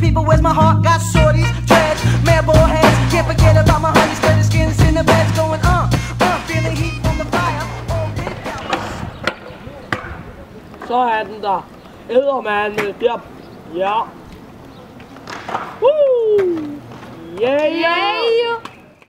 people, where's my heart? Got shorties, dreads, marble heads. Can't forget about my honey, spread the skins in the beds. Going feeling heat from the fire. Så er den der. Eddermame der. Ja. Woo! Yeah, yeah!